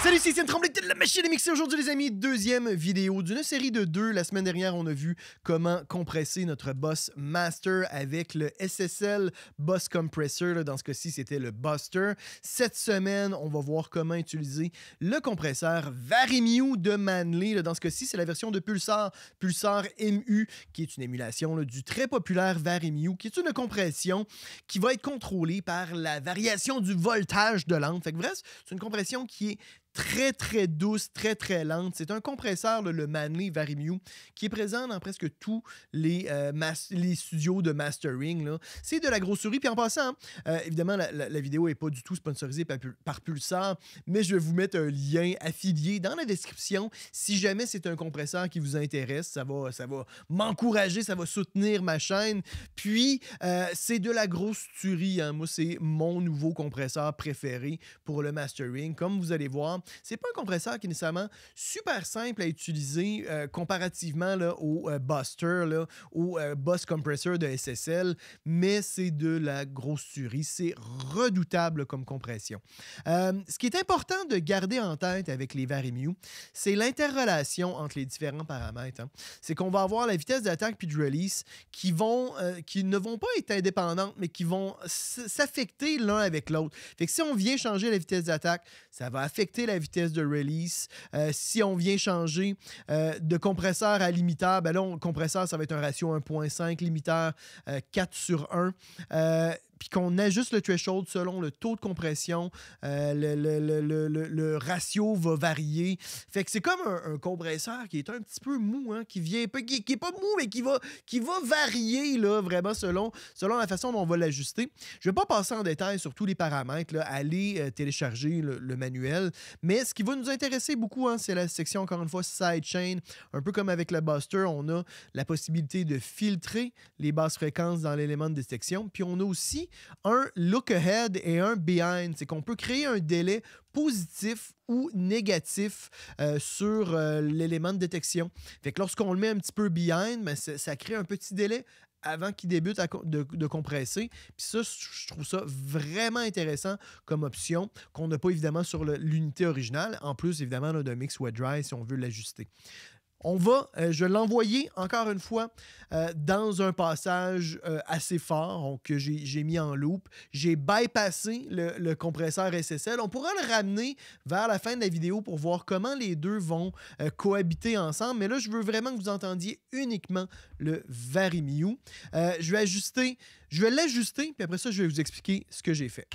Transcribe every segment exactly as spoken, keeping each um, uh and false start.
Salut, c'est Étienne Tremblay de la machine à mixer. Aujourd'hui, les amis, deuxième vidéo d'une série de deux. La semaine dernière, on a vu comment compresser notre Boss Master avec le S S L Boss Compressor. Là, dans ce cas-ci, c'était le Buster. Cette semaine, on va voir comment utiliser le compresseur Vari-Mu de Manley. Là, dans ce cas-ci, c'est la version de Pulsar, Pulsar M U, qui est une émulation là, du très populaire Vari-Mu, qui est une compression qui va être contrôlée par la variation du voltage de l'amp. Fait que bref, c'est une compression qui est très, très douce, très, très lente. C'est un compresseur, là, le Manley Vari-Mu, qui est présent dans presque tous les, euh, les studios de mastering. C'est de la grosserie. Puis en passant, euh, évidemment, la, la, la vidéo n'est pas du tout sponsorisée par, par Pulsar, mais je vais vous mettre un lien affilié dans la description. Si jamais c'est un compresseur qui vous intéresse, ça va, ça va m'encourager, ça va soutenir ma chaîne. Puis, euh, c'est de la grosse tuerie. Hein. Moi, c'est mon nouveau compresseur préféré pour le mastering. Comme vous allez voir, c'est pas un compresseur qui est nécessairement super simple à utiliser euh, comparativement là, au euh, Buster, là, au euh, Boss Compressor de S S L, mais c'est de la grosse tuerie. C'est redoutable comme compression. Euh, ce qui est important de garder en tête avec les Vari-Mu, c'est l'interrelation entre les différents paramètres. Hein. C'est qu'on va avoir la vitesse d'attaque puis de release qui, vont, euh, qui ne vont pas être indépendantes, mais qui vont s'affecter l'un avec l'autre. Fait que si on vient changer la vitesse d'attaque, ça va affecter la vitesse de release. Euh, si on vient changer euh, de compresseur à limiteur, ben là, on, compresseur, ça va être un ratio un virgule cinq, limiteur euh, quatre sur un. Euh, puis qu'on ajuste le threshold selon le taux de compression, euh, le, le, le, le, le ratio va varier. Fait que c'est comme un, un compresseur qui est un petit peu mou, hein, qui vient pas, qui, qui est pas mou, mais qui va, qui va varier là, vraiment selon, selon la façon dont on va l'ajuster. Je ne vais pas passer en détail sur tous les paramètres, là, aller euh, télécharger le, le manuel, mais ce qui va nous intéresser beaucoup, hein, c'est la section, encore une fois, sidechain. Un peu comme avec le Buster, on a la possibilité de filtrer les basses fréquences dans l'élément de détection, puis on a aussi un look ahead et un behind. C'est qu'on peut créer un délai positif ou négatif euh, sur euh, l'élément de détection. Fait que lorsqu'on le met un petit peu behind, ben, ça crée un petit délai avant qu'il débute à, de, de compresser. Puis ça, je trouve ça vraiment intéressant comme option qu'on n'a pas évidemment sur l'unité originale. En plus, évidemment, là, de mix wet dry si on veut l'ajuster. On va, euh, je vais l'envoyer encore une fois euh, dans un passage euh, assez fort que j'ai mis en loop. J'ai bypassé le, le compresseur S S L. On pourra le ramener vers la fin de la vidéo pour voir comment les deux vont euh, cohabiter ensemble. Mais là, je veux vraiment que vous entendiez uniquement le Vari-Mu. Euh, je vais ajuster, je vais l'ajuster, puis après ça, je vais vous expliquer ce que j'ai fait.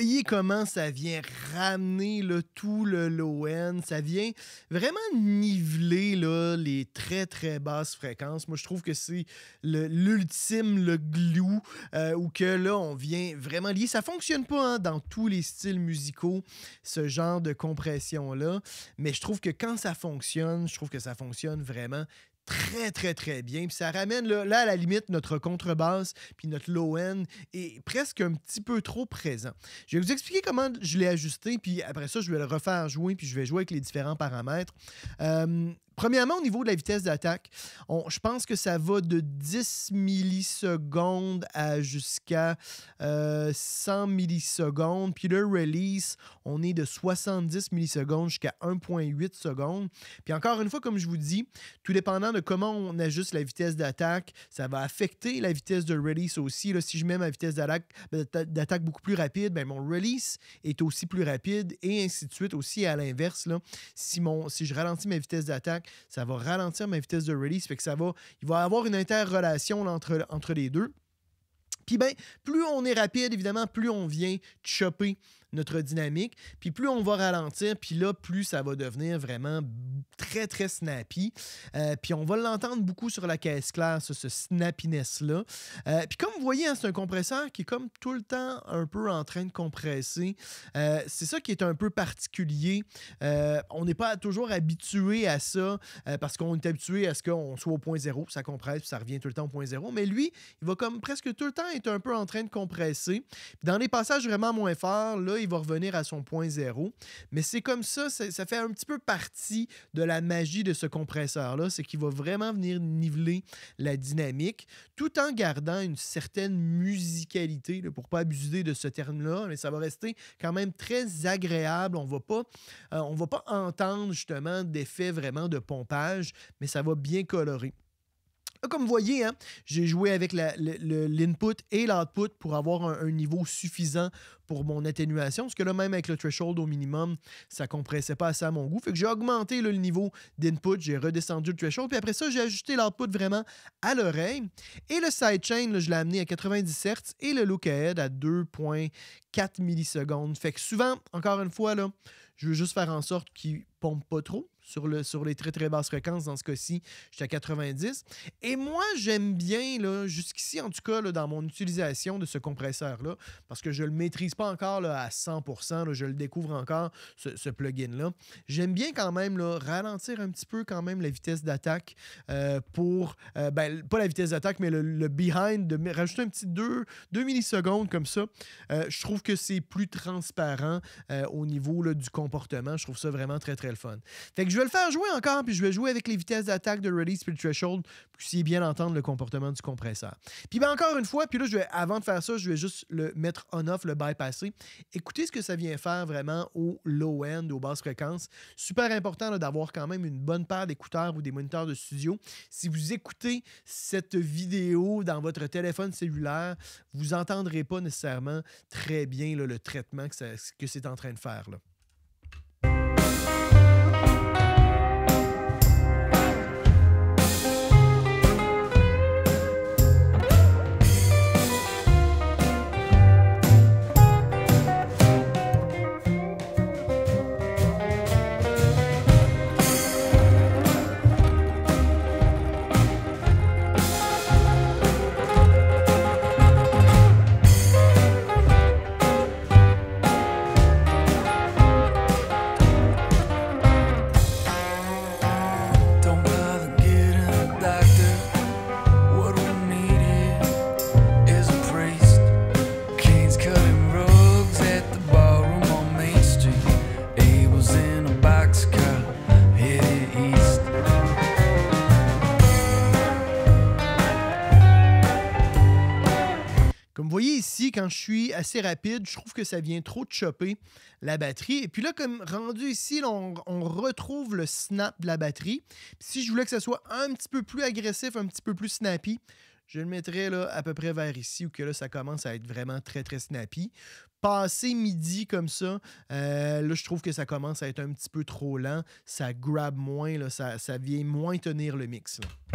voyez comment ça vient ramener là, tout le low-end. Ça vient vraiment niveler là, les très, très basses fréquences. Moi, je trouve que c'est le- l'ultime, le glue, euh, où que là, on vient vraiment lier. Ça fonctionne pas hein, dans tous les styles musicaux, ce genre de compression-là. Mais je trouve que quand ça fonctionne, je trouve que ça fonctionne vraiment très, très, très bien. Puis ça ramène, là, là, à la limite, notre contrebasse puis notre low-end est presque un petit peu trop présent. Je vais vous expliquer comment je l'ai ajusté, puis après ça, je vais le refaire jouer, puis je vais jouer avec les différents paramètres. Euh, Premièrement, au niveau de la vitesse d'attaque, on- je pense que ça va de dix millisecondes à jusqu'à euh, cent millisecondes. Puis le release, on est de soixante-dix millisecondes jusqu'à un virgule huit secondes. Puis encore une fois, comme je vous dis, tout dépendant de comment on ajuste la vitesse d'attaque, ça va affecter la vitesse de release aussi. Là, si je mets ma vitesse d'attaque d'attaque beaucoup plus rapide, ben mon release est aussi plus rapide et ainsi de suite aussi à l'inverse. Là, si, mon, si je ralentis ma vitesse d'attaque, ça va ralentir ma vitesse de release. Fait que ça va, il va y avoir une interrelation là, entre, entre les deux. Puis bien, plus on est rapide, évidemment, plus on vient chopper notre dynamique, puis plus on va ralentir, puis là, plus ça va devenir vraiment très, très snappy. Euh, puis on va l'entendre beaucoup sur la caisse claire, ça, ce snappiness-là. Euh, puis comme vous voyez, hein, c'est un compresseur qui est comme tout le temps un peu en train de compresser. Euh, c'est ça qui est un peu particulier. Euh, on n'est pas toujours habitué à ça, euh, parce qu'on est habitué à ce qu'on soit au point zéro, ça compresse, puis ça revient tout le temps au point zéro. Mais lui, il va comme presque tout le temps être un peu en train de compresser. Puis dans les passages vraiment moins forts, là, il va revenir à son point zéro. Mais c'est comme ça, ça, ça fait un petit peu partie de la magie de ce compresseur-là, c'est qu'il va vraiment venir niveler la dynamique tout en gardant une certaine musicalité, là, pour ne pas abuser de ce terme-là, mais ça va rester quand même très agréable. On va pas, euh, on va pas entendre justement d'effet vraiment de pompage, mais ça va bien colorer. Là, comme vous voyez, hein, j'ai joué avec la- le- le- l'input et l'output pour avoir un, un niveau suffisant pour mon atténuation, parce que là, même avec le threshold au minimum, ça ne compressait pas assez à mon goût. Fait que j'ai augmenté là, le niveau d'input, j'ai redescendu le threshold, puis après ça, j'ai ajusté l'output vraiment à l'oreille. Et le sidechain, là, je l'ai amené à quatre-vingt-dix hertz et le look ahead à deux virgule quatre millisecondes. Fait que souvent, encore une fois, là, je veux juste faire en sorte qu'il ne pompe pas trop sur, le, sur les très très basses fréquences. Dans ce cas-ci, j'étais à quatre-vingt-dix. Et moi, j'aime bien, là, jusqu'ici, en tout cas, là, dans mon utilisation de ce compresseur-là, parce que je ne le maîtrise pas encore là, à cent pour cent, là, je le découvre encore, ce, ce plugin-là. J'aime bien quand même là, ralentir un petit peu quand même la vitesse d'attaque euh, pour, euh, ben, pas la vitesse d'attaque, mais le, le behind, de rajouter un petit deux millisecondes comme ça. Euh, je trouve que c'est plus transparent euh, au niveau là, du comportement. Je trouve ça vraiment très, très le fun. Fait que je vais le faire jouer encore, puis je vais jouer avec les vitesses d'attaque de release puis le threshold, pour que vous puissiez bien entendre le comportement du compresseur. Puis ben encore une fois, puis là, je vais, avant de faire ça, je vais juste le mettre on-off, le bypasser. Écoutez ce que ça vient faire vraiment au low-end, aux basses fréquences. Super important là, d'avoir quand même une bonne paire d'écouteurs ou des moniteurs de studio. Si vous écoutez cette vidéo dans votre téléphone cellulaire, vous n'entendrez pas nécessairement très bien là, le traitement que, ça, que c'est en train de faire. Là. Comme vous voyez ici, quand je suis assez rapide, je trouve que ça vient trop chopper la batterie. Et puis là, comme rendu ici, là, on, on retrouve le snap de la batterie. Puis si je voulais que ça soit un petit peu plus agressif, un petit peu plus snappy, je le mettrais là, à peu près vers ici, où que là, ça commence à être vraiment très, très snappy. Passer midi comme ça, euh, là, je trouve que ça commence à être un petit peu trop lent. Ça grab moins, là, ça, ça vient moins tenir le mix. Là.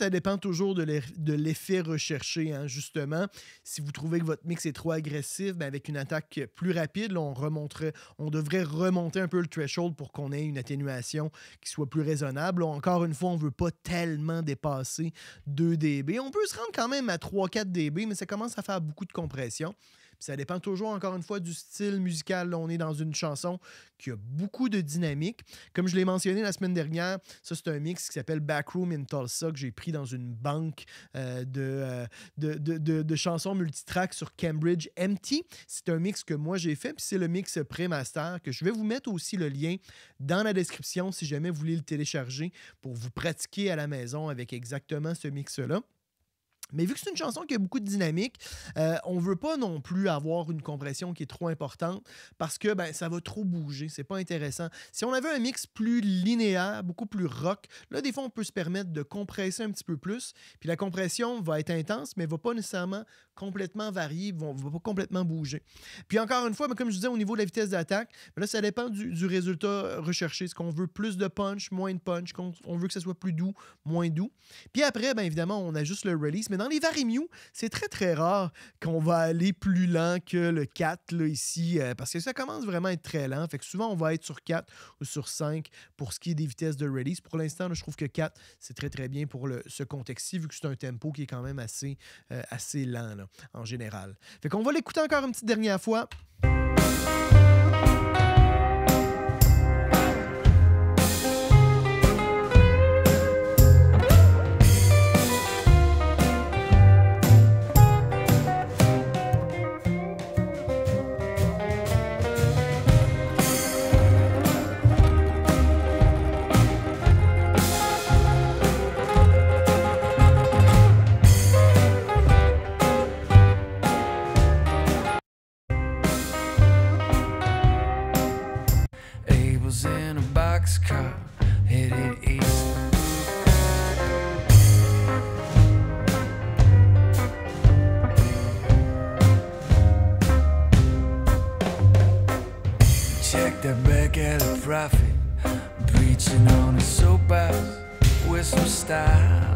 ça dépend toujours de l'effet recherché, hein, justement. Si vous trouvez que votre mix est trop agressif, ben avec une attaque plus rapide, là, on, remonterait, on devrait remonter un peu le threshold pour qu'on ait une atténuation qui soit plus raisonnable. Là, encore une fois, on ne veut pas tellement dépasser deux décibels. On peut se rendre quand même à trois à quatre décibels, mais ça commence à faire beaucoup de compression. Puis ça dépend toujours, encore une fois, du style musical. Là, on est dans une chanson qui a beaucoup de dynamique. Comme je l'ai mentionné la semaine dernière, ça, c'est un mix qui s'appelle Backroom in Tulsa que j'ai pris dans une banque euh, de, euh, de, de, de, de chansons multitracks sur Cambridge M T. C'est un mix que moi, j'ai fait, puis c'est le mix pré-master que je vais vous mettre aussi le lien dans la description si jamais vous voulez le télécharger pour vous pratiquer à la maison avec exactement ce mix-là. Mais vu que c'est une chanson qui a beaucoup de dynamique, euh, on ne veut pas non plus avoir une compression qui est trop importante parce que ben, ça va trop bouger. C'est pas intéressant. Si on avait un mix plus linéaire, beaucoup plus rock, là, des fois, on peut se permettre de compresser un petit peu plus. Puis la compression va être intense, mais ne va pas nécessairement complètement varier, ne va, va pas complètement bouger. Puis encore une fois, ben, comme je disais, au niveau de la vitesse d'attaque, ben là, ça dépend du, du résultat recherché. Est-ce qu'on veut plus de punch, moins de punch? On veut que ça soit plus doux, moins doux? Puis après, bien évidemment, on ajuste le release. Mais dans les Vari-Mu, c'est très très rare qu'on va aller plus lent que le quatre là, ici, euh, parce que ça commence vraiment à être très lent. Fait que souvent, on va être sur quatre ou sur cinq pour ce qui est des vitesses de release. Pour l'instant, là, je trouve que quatre, c'est très très bien pour le, ce contexte-ci, vu que c'est un tempo qui est quand même assez, euh, assez lent là, en général. Fait qu'on va l'écouter encore une petite dernière fois. In a boxcar headed east. Check that back alley prophet preaching on a soapbox with some style,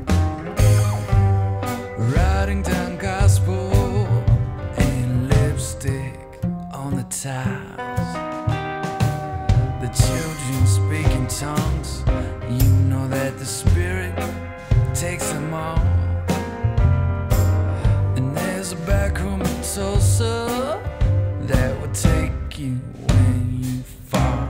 writing down gospel and lipstick on the tiles. The children speak in tongues. You know that the Spirit takes them all. And there's a back room in Tulsa that will take you when you fall.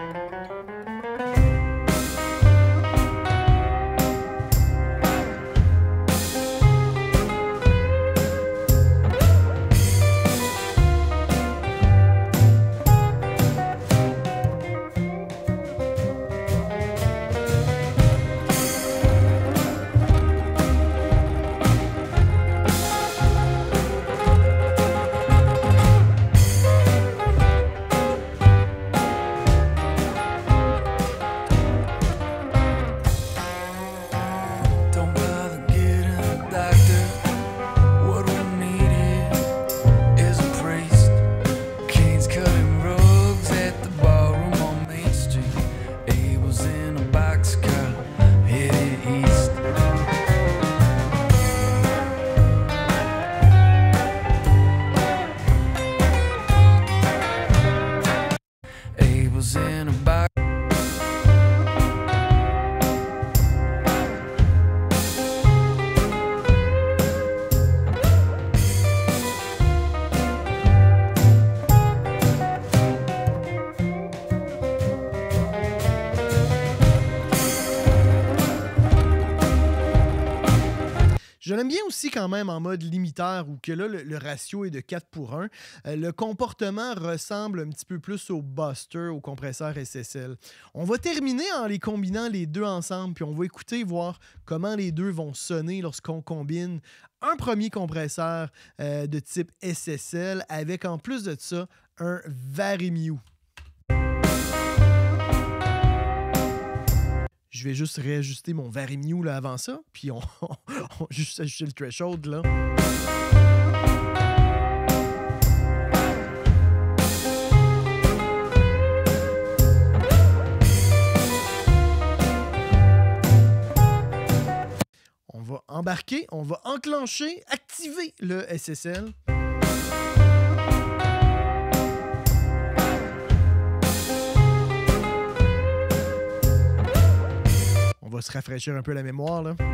In a box. Je l'aime bien aussi quand même en mode limiteur où que là, le, le ratio est de quatre pour un. Euh, le comportement ressemble un petit peu plus au Buster, au compresseur S S L. On va terminer en les combinant les deux ensemble, puis on va écouter, voir comment les deux vont sonner lorsqu'on combine un premier compresseur euh, de type S S L avec en plus de ça un Vari-Mu. Je vais juste réajuster mon Vari-Mu là avant ça, puis on, on, on juste ajuster le threshold là. embarquer, on va enclencher, activer le S S L. On va se rafraîchir un peu la mémoire, là.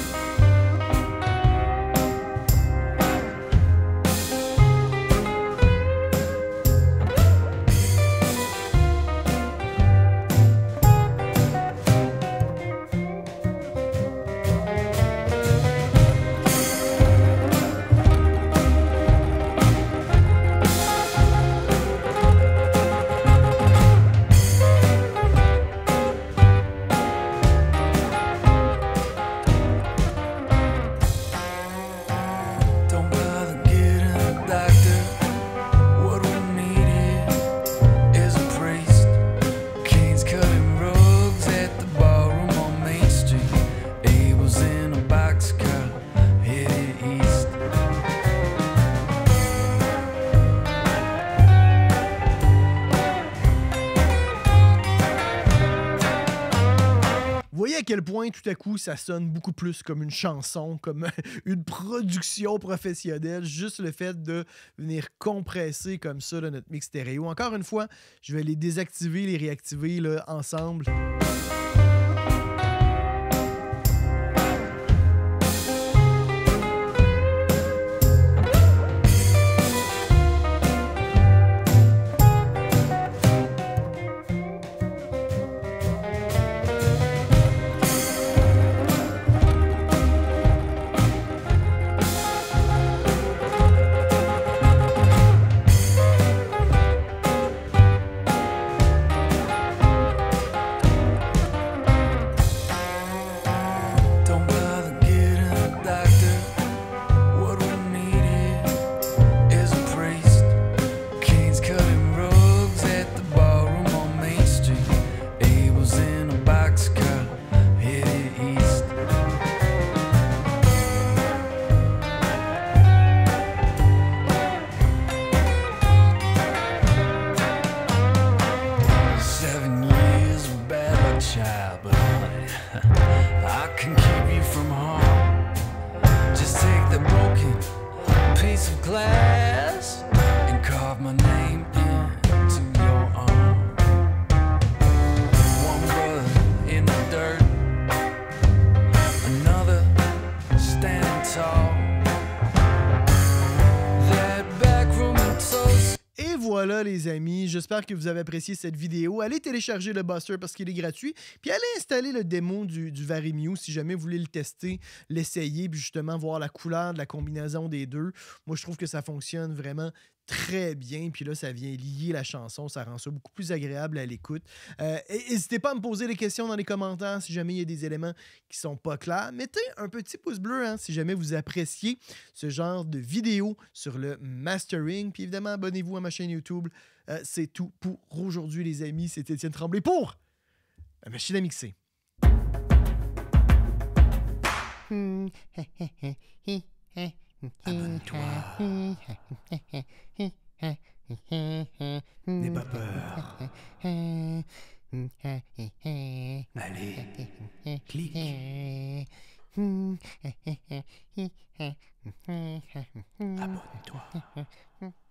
Vous voyez à quel point tout à coup ça sonne beaucoup plus comme une chanson, comme une production professionnelle, juste le fait de venir compresser comme ça là, notre mix stéréo. Encore une fois, je vais les désactiver, les réactiver là, ensemble. Glass and carve my name into your arm. One brother in the dirt, another standing tall. That back room and toast. Et voilà les amis, j'espère que vous avez apprécié cette vidéo. Allez télécharger le Buster parce qu'il est gratuit. Puis allez installer le démo du, du Vari-Muse si jamais vous voulez le tester, l'essayer, puis justement voir la couleur de la combinaison des deux. Moi, je trouve que ça fonctionne vraiment très bien. Puis là, ça vient lier la chanson. Ça rend ça beaucoup plus agréable à l'écoute. Euh, N'hésitez pas à me poser des questions dans les commentaires si jamais il y a des éléments qui sont pas clairs. Mettez un petit pouce bleu hein, si jamais vous appréciez ce genre de vidéo sur le mastering. Puis évidemment, abonnez-vous à ma chaîne YouTube. Euh, C'est tout pour aujourd'hui, les amis. C'est Étienne Tremblay pour la machine à mixer. Abonne-toi. N'aie pas peur. Allez, clique. Abonne-toi.